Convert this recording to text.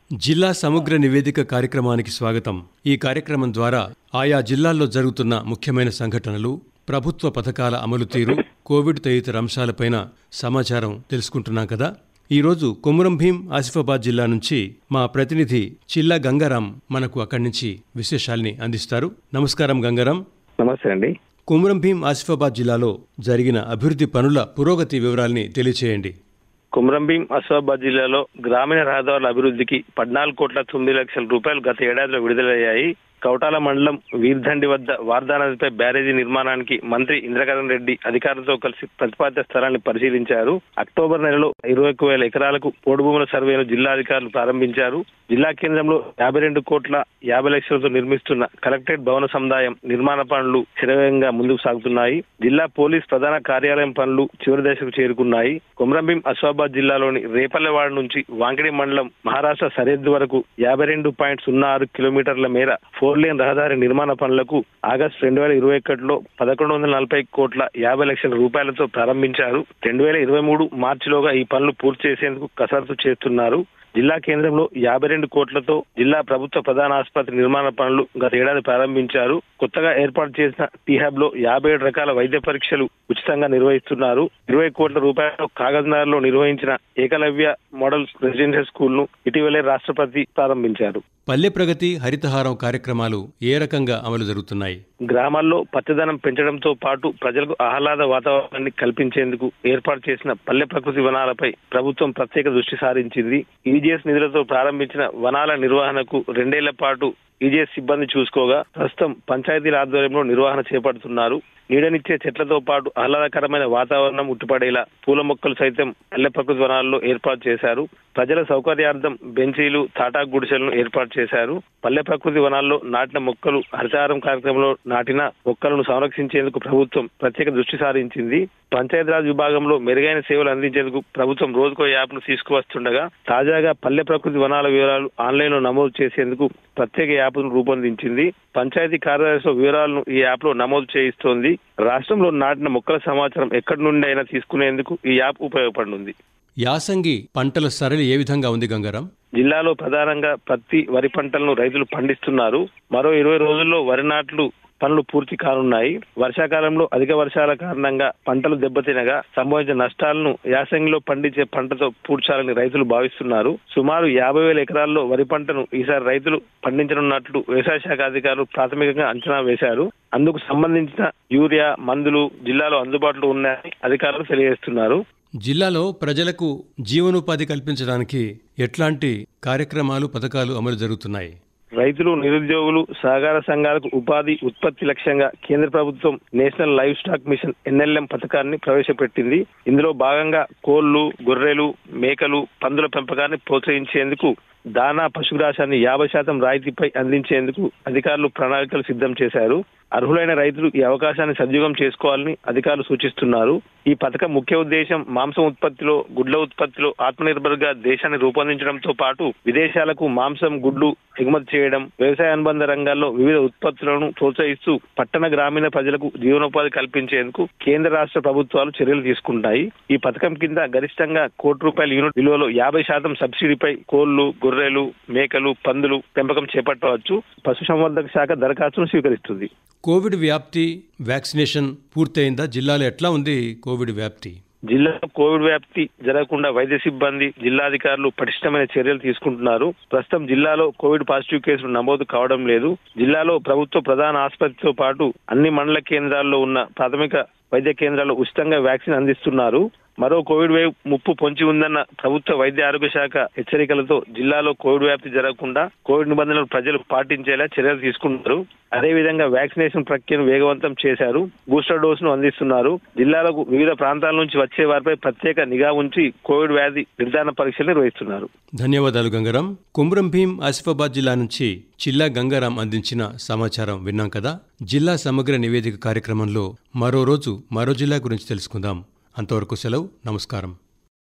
జిల్లా సమగ్ర నివేదిక కార్యక్రమానికి స్వాగతం. ఈ కార్యక్రమం ద్వారా ఆయా జిల్లాల్లో జరుగుతున్న ముఖ్యమైన సంఘటనలు, ప్రభుత్వ పథకాల అమలు తీరు, కోవిడ్ తదితర అంశాలపైన సమాచారం తెలుసుకుంటున్నాం కదా. ఈరోజు కొమురం భీం ఆసిఫాబాద్ జిల్లా నుంచి మా ప్రతినిధి చిల్లా గంగారాం మనకు అక్కడి నుంచి విశేషాల్ని అందిస్తారు. నమస్కారం గంగారాం. నమస్తే అండి. కొమురం భీం ఆసిఫాబాద్ జిల్లాలో జరిగిన అభివృద్ధి పనుల పురోగతి వివరాల్ని తెలియచేయండి. కొమురం భీం ఆసిఫాబాద్ జిల్లాలో గ్రామీణ రహదారుల అభివృద్ధికి 14,09,00,000 రూపాయలు గత ఏడాదిలో విడుదలయ్యాయి. కౌటాల మండలం వీర్దండి వద్ద వార్దా నదిపై బ్యారేజీ నిర్మాణానికి మంత్రి ఇంద్రకరణ్ రెడ్డి అధికారులతో కలిసి ప్రతిపాదిత స్థలాన్ని పరిశీలించారు. అక్టోబర్ నెలలో 21,000 ఎకరాలకు పోడు భూముల సర్వేను జిల్లా అధికారులు ప్రారంభించారు. జిల్లా కేంద్రంలో 52,50,00,000తో నిర్మిస్తున్న కలెక్టరేట్ భవన సముదాయం నిర్మాణ పనులు శరవేగంగా ముందుకు సాగుతున్నాయి. జిల్లా పోలీస్ ప్రధాన కార్యాలయం పనులు చివరి దశకు చేరుకున్నాయి. కొమురం భీం ఆసిఫాబాద్ జిల్లాలోని రేపల్లెవాడ నుంచి వాంకిడి మండలం మహారాష్ట్ర సరిహద్దు వరకు 52.06 కిలోమీటర్ల మేర 4 లేన్ రహదారి నిర్మాణ పనులకు ఆగస్టు 2021లో 1,140,50,00,000 రూపాయలతో ప్రారంభించారు. 2023 మార్చిలోగా ఈ పనులు పూర్తి చేసేందుకు కసరత్తు చేస్తున్నారు. జిల్లా కేంద్రంలో 52 కోట్లతో జిల్లా ప్రభుత్వ ప్రధాన ఆసుపత్రి నిర్మాణ పనులు గత ఏడాది ప్రారంభించారు. కొత్తగా ఏర్పాటు చేసిన టీహాబ్ లో 57 రకాల వైద్య పరీక్షలు ఉచితంగా నిర్వహిస్తున్నారు. 20 కోట్ల రూపాయలు కాగజ్నగర్ లో నిర్వహించిన ఏకలవ్య మోడల్ రెసిడెన్షియల్ స్కూల్ ను ఇటీవలే రాష్ట్రపతి ప్రారంభించారు. పల్లె ప్రగతి, హరితహారం కార్యక్రమాలు ఏ రకంగా అమలు జరుగుతున్నాయి? గ్రామాల్లో పచ్చదనం పెంచడంతో పాటు ప్రజలకు ఆహ్లాద వాతావరణాన్ని కల్పించేందుకు ఏర్పాటు చేసిన పల్లె ప్రకృతి వనాలపై ప్రభుత్వం ప్రత్యేక దృష్టి సారించింది. ఈజీఎస్ నిధులతో ప్రారంభించిన వనాల నిర్వహణకు 2 ఏళ్ల పాటు ఈజీఎస్ సిబ్బంది చూసుకోగా ప్రస్తుతం పంచాయతీల ఆధ్వర్యంలో నిర్వహణ చేపడుతున్నారు. నీడనిచ్చే చెట్లతో పాటు ఆహ్లాదకరమైన వాతావరణం ఉట్టిపడేలా పూల మొక్కలు సైతం పల్లె ప్రకృతి వనాల్లో ఏర్పాటు చేశారు. ప్రజల సౌకర్యార్థం బెంచీలు, తాటాకు గుడిసెలను ఏర్పాటు చేశారు. పల్లె ప్రకృతి వనాల్లో నాటిన మొక్కలు హరితహారం కార్యక్రమంలో నాటిన మొక్కలను సంరక్షించేందుకు ప్రభుత్వం ప్రత్యేక దృష్టి సారించింది. పంచాయతీరాజ్ విభాగంలో మెరుగైన సేవలు అందించేందుకు ప్రభుత్వం రోజుకో యాప్ను తీసుకువస్తుండగా తాజాగా పల్లె ప్రకృతి వనాల వివరాలు ఆన్లైన్లో నమోదు చేసేందుకు ప్రత్యేక యాప్ను రూపొందించింది. పంచాయతీ కార్యాలయంలో వివరాలను ఈ యాప్ లో నమోదు చేయిస్తోంది. రాష్ట్రంలో నాటిన మొక్కల సమాచారం ఎక్కడి నుండి అయినా తీసుకునేందుకు ఈ యాప్ ఉపయోగపడనుంది. యాసంగి పంటల సరళి ఏ విధంగా ఉంది గంగారాం? జిల్లాలో ప్రధానంగా పత్తి, వరి పంటలను రైతులు పండిస్తున్నారు. మరో 20 రోజుల్లో వరి నాట్లు పనులు పూర్తి కానున్నాయి. వర్షాకాలంలో అధిక వర్షాల కారణంగా పంటలు దెబ్బతినగా సంభవించిన నష్టాలను యాసంగిలో పండించే పంటతో పూడ్చాలని రైతులు భావిస్తున్నారు. సుమారు 50,000 ఎకరాల్లో వరి పంటను ఈసారి రైతులు పండించనున్నట్లు వ్యవసాయ శాఖ అధికారులు ప్రాథమికంగా అంచనా వేశారు. అందుకు సంబంధించిన యూరియా, మందులు జిల్లాలో అందుబాటులో ఉన్నాయని అధికారులు తెలియజేస్తున్నారు. జిల్లాలో ప్రజలకు జీవనోపాధి కల్పించడానికి ఎట్లాంటి కార్యక్రమాలు, పథకాలు అమలు జరుగుతున్నాయి? రైతులు, నిరుద్యోగులు, సహకార సంఘాలకు ఉపాధి, ఉత్పత్తి లక్ష్యంగా కేంద్ర ప్రభుత్వం national livestock mission NLM పథకాన్ని ప్రవేశపెట్టింది. ఇందులో భాగంగా కోళ్లు, గొర్రెలు, మేకలు, పందుల పెంపకాన్ని ప్రోత్సహించేందుకు దానా, పశుగ్రాసాన్ని 50% రాయితీపై అందించేందుకు అధికారులు ప్రణాళికలు సిద్ధం చేశారు. అర్హులైన రైతులు ఈ అవకాశాన్ని సద్వినియోగం చేసుకోవాలని అధికారులు సూచిస్తున్నారు. ఈ పథకం ముఖ్య ఉద్దేశం మాంసం ఉత్పత్తిలో, గుడ్ల ఉత్పత్తిలో ఆత్మనిర్భర్ గా దేశాన్ని రూపొందించడంతో పాటు విదేశాలకు మాంసం, గుడ్లు ఎగుమతి చేయడం, వ్యవసాయ అనుబంధ రంగాల్లో వివిధ ఉత్పత్తులను ప్రోత్సహిస్తూ పట్టణ గ్రామీణ ప్రజలకు జీవనోపాధి కల్పించేందుకు కేంద్ర రాష్ట్ర ప్రభుత్వాలు చర్యలు తీసుకుంటాయి. ఈ పథకం కింద గరిష్టంగా ₹1,00,00,000 యూనిట్ విలువలో 50% సబ్సిడీపై కోళ్లు, గొర్రెలు, మేకలు, పందులు పెంపకం చేపట్టవచ్చు. పశుసంవర్ధక శాఖ దరఖాస్తును స్వీకరిస్తుంది. కోవిడ్ వ్యాప్తి, వ్యాక్సినేషన్ పూర్తయిందా? జిల్లాలో ఎట్లా ఉంది కోవిడ్ వ్యాప్తి? జిల్లాలో కోవిడ్ వ్యాప్తి జరగకుండా వైద్య సిబ్బంది, జిల్లాధికారులు పటిష్టమైన చర్యలు తీసుకుంటున్నారు. ప్రస్తుతం జిల్లాలో కోవిడ్ పాజిటివ్ కేసులు నమోదు కావడం లేదు. జిల్లాలో ప్రభుత్వ ప్రధాన ఆసుపత్రితో పాటు అన్ని మండల కేంద్రాల్లో ఉన్న ప్రాథమిక వైద్య కేంద్రాల్లో ఉచితంగా వ్యాక్సిన్ అందిస్తున్నారు. మరో కోవిడ్ వేవ్ ముప్పు పొంచి ఉందన్న ప్రభుత్వ వైద్య ఆరోగ్య శాఖ హెచ్చరికలతో జిల్లాలో కోవిడ్ వ్యాప్తి జరగకుండా కోవిడ్ నిబంధనలు ప్రజలు పాటించేలా చర్యలు తీసుకుంటున్నారు. అదేవిధంగా వ్యాక్సినేషన్ ప్రక్రియను వేగవంతం చేశారు. బూస్టర్ డోసును అందిస్తున్నారు. జిల్లాలకు వివిధ ప్రాంతాల నుంచి వచ్చే వారిపై ప్రత్యేక నిఘా ఉంచి కోవిడ్ వ్యాధి నిర్ధారణ పరీక్షలు నిర్వహిస్తున్నారు. ధన్యవాదాలు గంగారాం. కొమురం భీం ఆసిఫాబాద్ జిల్లా నుంచి చిల్లా గంగారాం అందించిన సమాచారం విన్నాం కదా. జిల్లా సమగ్ర నివేదిక కార్యక్రమంలో మరో రోజు మరో జిల్లా గురించి తెలుసుకుందాం. అంతవరకు సెలవు. నమస్కారం.